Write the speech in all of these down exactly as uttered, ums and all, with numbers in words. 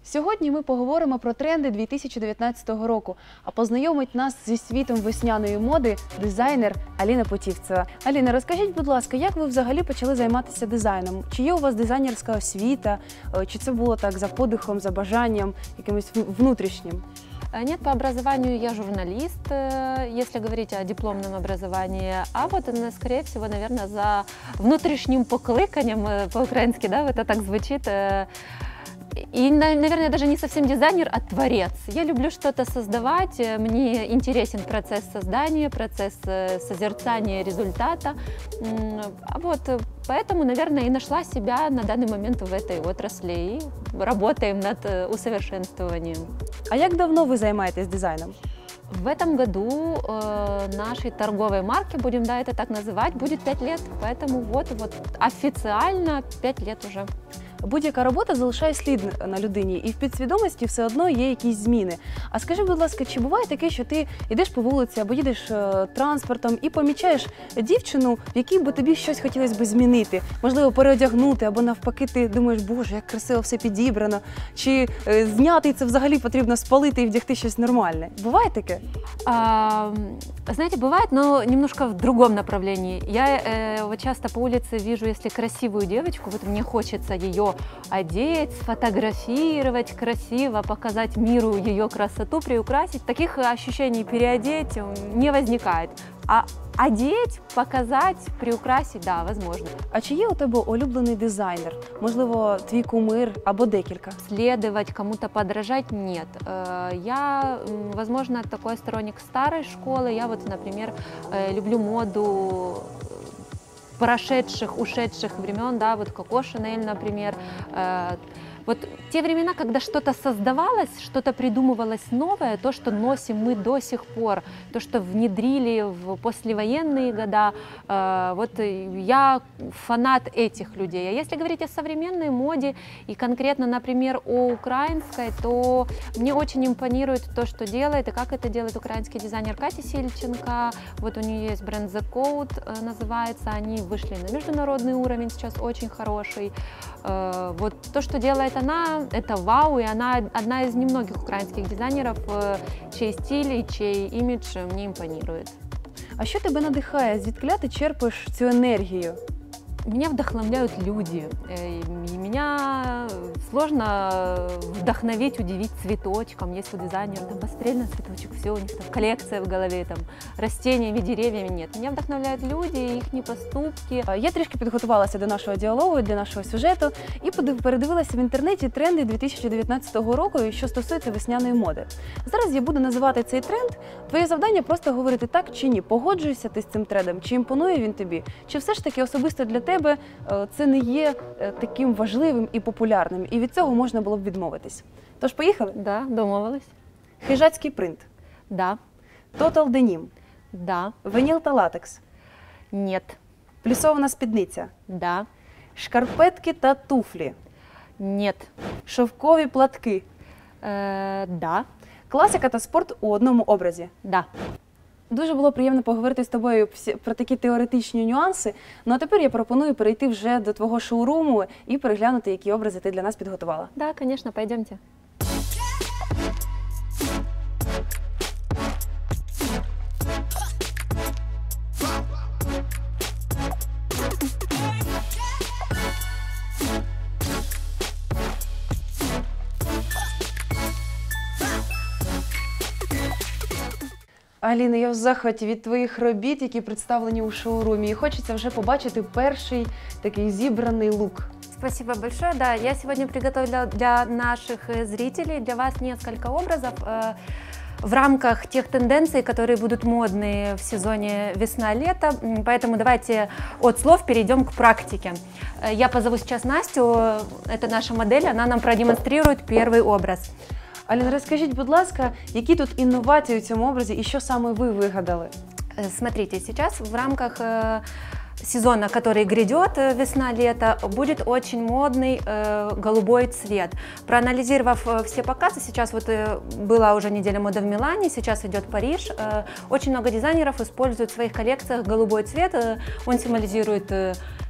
Сьогодні ми поговоримо про тренди дві тисячі дев'ятнадцятого року, а познайомить нас зі світом весняної моди дизайнер Аліна Путівцева. Аліна, розкажіть, будь ласка, як ви взагалі почали займатися дизайном? Чи є у вас дизайнерська освіта, чи це було так за подихом, за бажанням, якимось внутрішнім? Нет, по образованию я журналист, если говорить о дипломном образовании, а вот, скорее всего, наверное, за внутренним покликанием, по-украински, да, это так звучит. И, наверное, даже не совсем дизайнер, а творец. Я люблю что-то создавать, мне интересен процесс создания, процесс созерцания результата. Вот, поэтому, наверное, и нашла себя на данный момент в этой отрасли и работаем над усовершенствованием. А як давно ви займаєтесь дизайном? В этом году э, нашей торговой марке, будем да, это так называть, будет пять лет, поэтому вот, вот официально пять лет уже. Будь-яка робота залишає слід на людині, і в підсвідомості все одно є якісь зміни. А скажи, будь ласка, чи буває таке, що ти йдеш по вулиці або їдеш е, транспортом і помічаєш дівчину, в якій би тобі щось хотілося б змінити? Можливо, переодягнути, або навпаки ти думаєш, боже, як красиво все підібрано, чи е, зняти це взагалі потрібно спалити і вдягти щось нормальне? Буває таке? А, знаете, бывает, но немножко в другом направлении. Я э, вот часто по улице вижу, если красивую девочку, вот мне хочется ее одеть, сфотографировать красиво, показать миру ее красоту, приукрасить. Таких ощущений переодеть не возникает. А одеть, показать, приукрасить, да, возможно. А чи є у тебе улюблений дизайнер? Можливо, твій кумир або декілька? Следовать, кому-то подражать – нет. Я, возможно, такой сторонник старой школы. Я вот, например, люблю моду прошедших, ушедших времен, да, вот Коко Шанель, например. Вот те времена, когда что-то создавалось, что-то придумывалось новое, то, что носим мы до сих пор, то, что внедрили в послевоенные года, вот я фанат этих людей. А если говорить о современной моде и конкретно, например, о украинской, то мне очень импонирует то, что делает и как это делает украинский дизайнер Катя Сильченко. Вот у нее есть бренд The Code, называется, они вышли на международный уровень, сейчас очень хороший. Вот то, что делает она, это вау, и она одна из немногих украинских дизайнеров, чей стиль и чей имидж мне импонирует. А що тебе надихає? Звідкиля ти черпаєш цю енергію? Меня вдохновляют люди. И меня сложно вдохновить, удивить цветочком. Есть у дизайнера там посмотрели на цветочек, все, у них там коллекция в голове, там растениями, деревьями. Нет. Меня вдохновляют люди, їхні поступки. Я трішки підготувалася до нашого діалогу, для нашого сюжету і передивилася в інтернеті тренди дві тисячі дев'ятнадцятого року, що стосується весняної моди. Зараз я буду називати цей тренд. Твоє завдання просто говорити так чи ні. Погоджуєшся ти з цим трендом, чи імпонує він тобі, чи все ж таки особисто для тебе це не є таким важливим і популярним, і від цього можна було б відмовитись. Тож, поїхали? Да, домовились. Хижацький принт. Да. Тотал денім. Да. Виніл та латекс. Нет. Плюсована спідниця. Да. Шкарпетки та туфлі. Нет. Шовкові платки. Е, да. Класика та спорт у одному образі. Да. Дуже було приємно поговорити з тобою про такі теоретичні нюанси. Ну а тепер я пропоную перейти вже до твого шоуруму і переглянути, які образи ти для нас підготувала. Да, конечно, пойдемте. Аліна, я в захваті від твоїх робіт, які представлені у шоурумі. І хочеться вже побачити перший такий зібраний лук. Спасибо большое. Да, я сегодня приготовила для наших зрителей, для вас несколько образов э, в рамках тех тенденций, которые будут модные в сезоне весна-лето. Поэтому давайте от слов перейдем к практике. Я позову сейчас Настю, это наша модель, она нам продемонстрирует первый образ. Аліна, розкажіть, будь ласка, які тут інновації у цьому образі і що саме ви вигадали? Смотрите, сейчас в рамках э, сезона, который грядет, весна-лето, будет очень модный э, голубой цвет. Проанализировав э, все показы, сейчас вот э, была уже неделя моды в Милане, сейчас идет Париж, э, очень много дизайнеров используют в своих коллекциях голубой цвет, э, он символизирует э,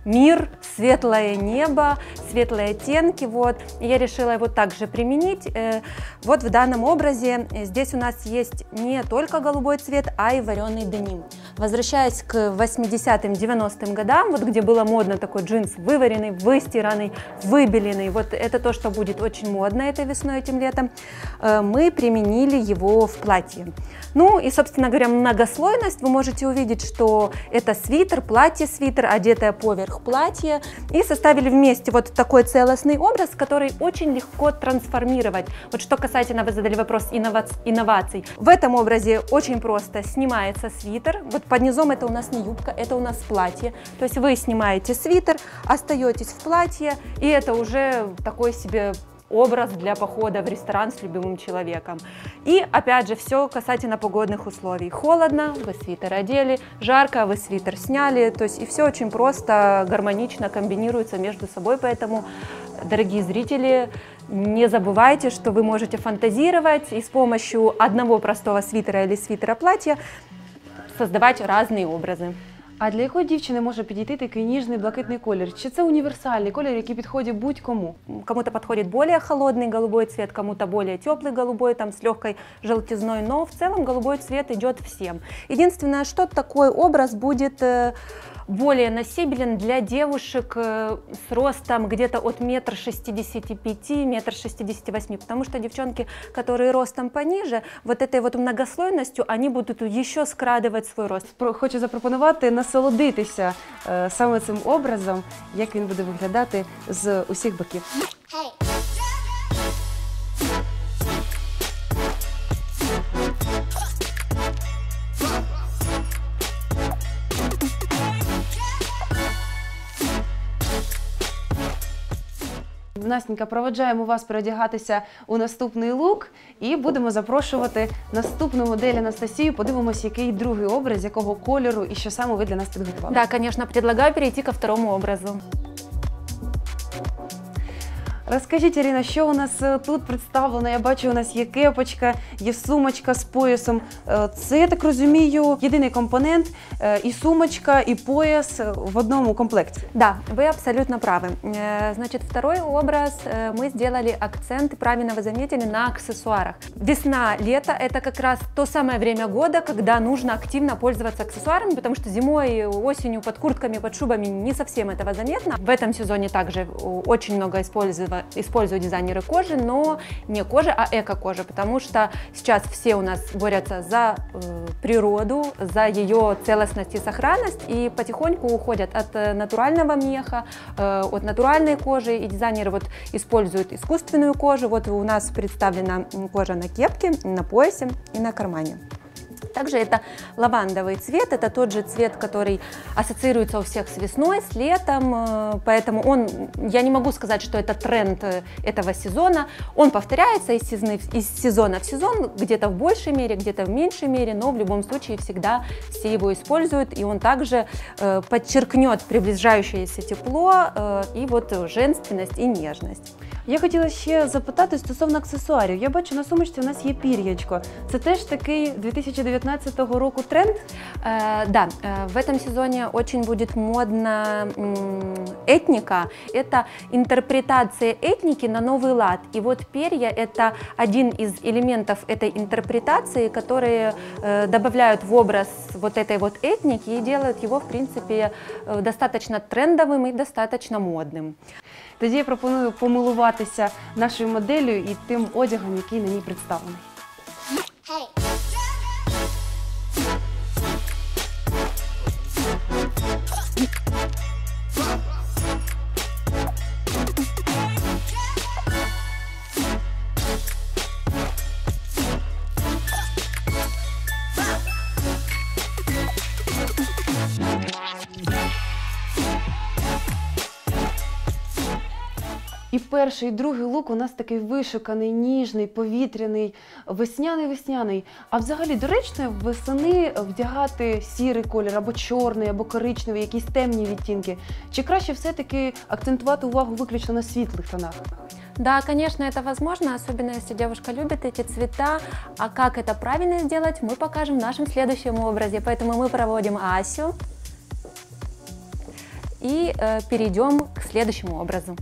мир, светлое небо, светлые оттенки, вот. И я решила его также применить. Э, вот в данном образе здесь у нас есть не только голубой цвет, а и вареный деним. Возвращаясь к восьмидесятым, девяностым годам, вот где было модно такой джинс вываренный, выстиранный, выбеленный, вот это то, что будет очень модно этой весной, этим летом, э, мы применили его в платье. Ну и, собственно говоря, многослойность. Вы можете увидеть, что это свитер, платье-свитер, одетое поверх платья. И составили вместе вот такой целостный образ, который очень легко трансформировать. Вот что касательно, вы задали вопрос инноваций. В этом образе очень просто снимается свитер. Вот под низом это у нас не юбка, это у нас платье. То есть вы снимаете свитер, остаетесь в платье, и это уже такой себе образ для похода в ресторан с любимым человеком. И опять же, все касательно погодных условий. Холодно, вы свитер одели, жарко, вы свитер сняли. То есть и все очень просто, гармонично комбинируется между собой. Поэтому, дорогие зрители, не забывайте, что вы можете фантазировать и с помощью одного простого свитера или свитера платья создавать разные образи. А для якої дівчини може підійти такий ніжний блакитний колір? Чи це універсальний колір, який підходить будь-кому? Кому-то подходит более холодный голубой цвет, кому-то более теплый голубой, там с легкой желтизной, но в целом голубой цвет идет всем. Единственное, что такой образ будет более носибелен для девушек с ростом где-то от метра шестидесяти пяти, метра шестидесяти восьми, потому что девчонки, которые ростом пониже, вот этой вот многослойностью, они будут еще скрадывать свой рост. Хочу запропонувати насолодитися е, саме цим образом, як він буде виглядати з усіх боків. Настенька, проведжаємо вас переодягатися у наступний лук і будемо запрошувати наступну модель Анастасію. Подивимося, який другий образ, якого кольору і що саме ви для нас підготували. Да, конечно, предлагаю перейти ко второму образу. Розкажіть, Ірина, що у нас тут представлено? Я бачу, у нас є кепочка, є сумочка з поясом. Це, я так розумію, єдиний компонент – і сумочка, і пояс в одному комплекте. Да, вы абсолютно правы. Значит, второй образ мы сделали акцент, правильно вы заметили, на аксессуарах. Весна, лето – это как раз то самое время года, когда нужно активно пользоваться аксессуарами, потому что зимой, осенью под куртками, под шубами не совсем этого заметно. В этом сезоне также очень много используют используют дизайнеры кожи, но не кожи, а эко-кожи, потому что сейчас все у нас борются за э, природу, за ее целостность и сохранность, и потихоньку уходят от натурального меха, э, от натуральной кожи, и дизайнеры вот используют искусственную кожу. Вот у нас представлена кожа на кепке, на поясе и на кармане. Также это лавандовый цвет, это тот же цвет, который ассоциируется у всех с весной, с летом, поэтому он, я не могу сказать, что это тренд этого сезона, он повторяется из сезона, из сезона в сезон, где-то в большей мере, где-то в меньшей мере, но в любом случае всегда все его используют, и он также э, подчеркнет приближающееся тепло э, и вот женственность и нежность. Я хотіла ще запитати стосовно аксесуарів. Я бачу, на сумочці у нас є пір'ячко. Це теж такий две тысячи девятнадцатого року тренд? Э, да, э, в этом сезоне очень будет модна этника. Это интерпретация этники на новый лад. И вот перья – это один из элементов этой интерпретации, которые э, добавляют в образ вот этой вот этники и делают его, в принципе, э, достаточно трендовым и достаточно модным. Тоді я пропоную помилуватися нашою моделлю і тим одягом, який на ній представлений. Hey. І перший, і другий лук у нас такий вишуканий, ніжний, повітряний, весняний-весняний. А взагалі доречно восени вдягати сірий колір, або чорний, або коричневий, якісь темні відтінки? Чи краще все-таки акцентувати увагу виключно на світлих тонах? Да, конечно, это возможно, особенно если девушка любит эти цвета. А как это правильно сделать, мы покажем в нашем следующем образе. Поэтому мы проводим Асю. и э, перейдем к следующему образу.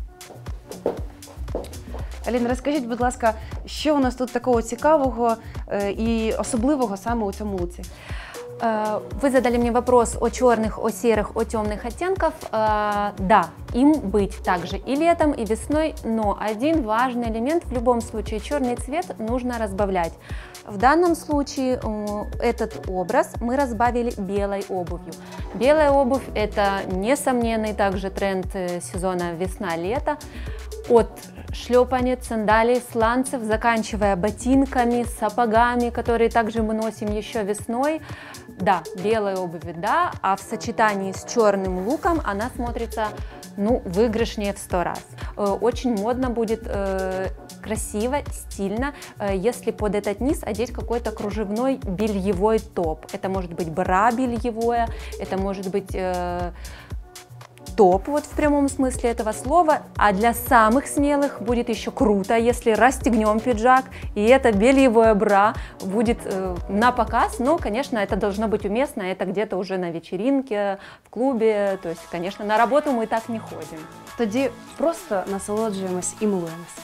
Аліна, розкажіть, будь ласка, що у нас тут такого цікавого е, і особливого саме у цьому луці? Э, Вы задали мне вопрос о черных, о серых, о темных оттенках. Э, Да, им быть также и летом, и весной, но один важный элемент в любом случае — черный цвет нужно разбавлять. В данном случае э, этот образ мы разбавили белой обувью. Белая обувь — это несомненный также тренд э, сезона весна-лето. От шлепанец, сандалий, сланцев, заканчивая ботинками, сапогами, которые также мы носим еще весной. Да, белой обуви, да, а в сочетании с черным луком она смотрится, ну, выигрышнее в сто раз. Э, Очень модно будет, э, красиво, стильно, э, если под этот низ одеть какой-то кружевной бельевой топ. Это может быть бра бельевое, это может быть... э, топ, вот в прямом смысле этого слова, а для самых смелых будет еще круто, если расстегнем пиджак, и это бельевое бра будет э, на показ, но, конечно, это должно быть уместно, это где-то уже на вечеринке, в клубе, то есть, конечно, на работу мы так не ходим. Тоді просто насолоджуємось і милуємось.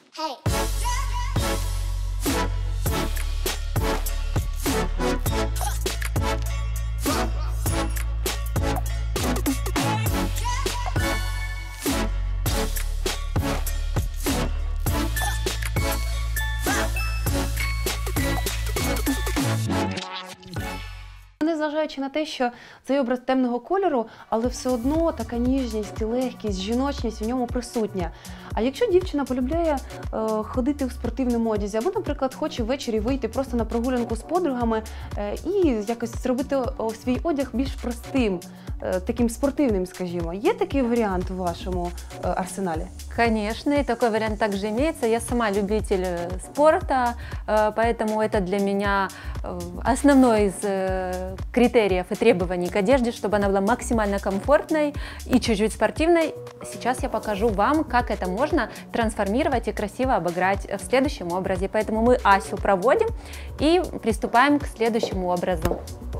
Незважаючи на те, що цей образ темного кольору, але все одно така ніжність, легкість, жіночність в ньому присутня. А якщо дівчина полюбляє е, ходити в спортивному одязі, або, наприклад, хоче ввечері вийти просто на прогулянку з подругами е, і якось зробити о, свій одяг більш простим, е, таким спортивним, скажімо, є такий варіант у вашому е, арсеналі? Конечно, и такой вариант также имеется. Я сама любитель спорта, поэтому это для меня основной из критериев и требований к одежде, чтобы она была максимально комфортной и чуть-чуть спортивной. Сейчас я покажу вам, как это можно трансформировать и красиво обыграть в следующем образе. Поэтому мы Асю проводим и приступаем к следующему образу.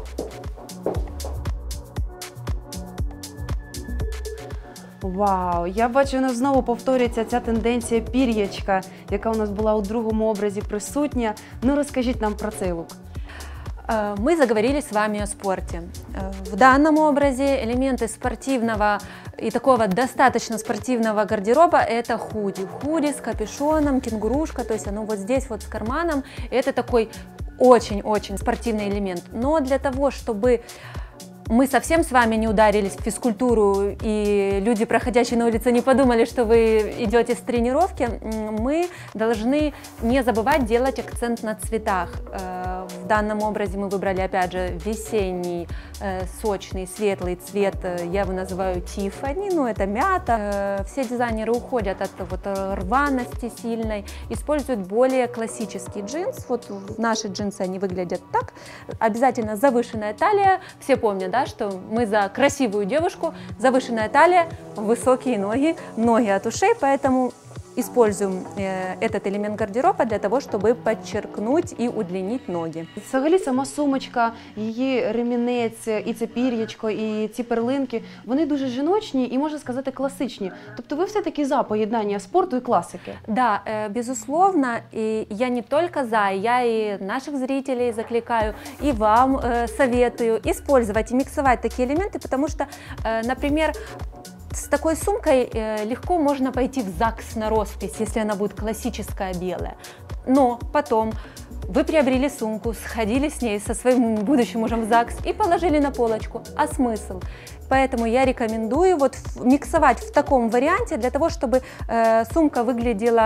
Вау! Я бачу, у нас знову повторюється ця тенденція пір'ячка, яка у нас була у другому образі присутня. Ну, розкажіть нам про цей лук. Мы заговорили с вами о спорте. В данном образе элементы спортивного и такого достаточно спортивного гардероба — это худи. Худи с капюшоном, кенгурушка, то есть оно вот здесь вот с карманом. Это такой очень-очень спортивный элемент. Но для того, чтобы мы совсем с вами не ударились в физкультуру, и люди, проходящие на улице, не подумали, что вы идете с тренировки, мы должны не забывать делать акцент на цветах. В данном образе мы выбрали, опять же, весенний, сочный, светлый цвет, я его называю Тиффани, ну это мята. Все дизайнеры уходят от вот рваности сильной, используют более классический джинс. Вот наши джинсы, они выглядят так. Обязательно завышенная талия, все помнят, да, что мы за красивую девушку, завышенная талия, высокие ноги, ноги от ушей, поэтому используем э, этот элемент гардероба для того, чтобы подчеркнуть и удлинить ноги. Взагалі сама сумочка, її ремінець, і це пір'ячко, і ці перлинки, вони дуже жіночні і, можна сказати, класичні. Тобто ви все-таки за поєднання спорту і класики? Да, э, безусловно, и я не только за, я и наших зрителей закликаю, и вам э, советую использовать и миксовать такие элементы, потому что, э, например, с такой сумкой э, легко можно пойти в ЗАГС на роспись, если она будет классическая белая. Но потом вы приобрели сумку, сходили с ней со своим будущим мужем в ЗАГС и положили на полочку. А смысл? Поэтому я рекомендую вот миксовать в таком варианте для того, чтобы э, сумка выглядела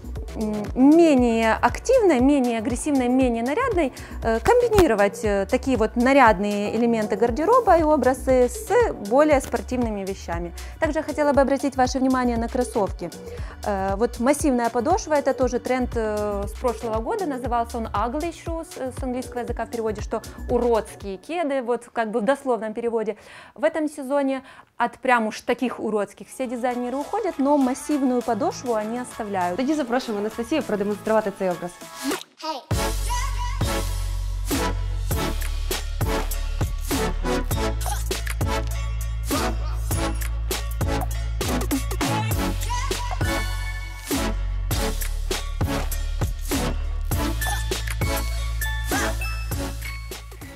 менее активной, менее агрессивной, менее нарядной, комбинировать такие вот нарядные элементы гардероба и образы с более спортивными вещами. Также я хотела бы обратить ваше внимание на кроссовки. Вот массивная подошва — это тоже тренд с прошлого года, назывался он ugly shoes с английского языка в переводе, что уродские кеды, вот как бы в дословном переводе. В этом сезоне от прям уж таких уродских все дизайнеры уходят, но массивную подошву они оставляют. Тоді запрошуємо Анастасію продемонструвати цей образ.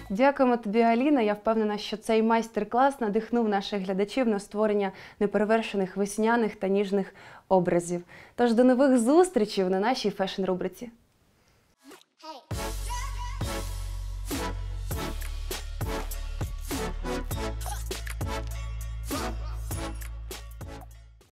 Дякуємо тобі, Аліна. Я впевнена, що цей майстер-клас надихнув наших глядачів на створення неперевершених весняних та ніжних образів. Тож до нових зустрічей на нашій фешн-рубриці. Hey.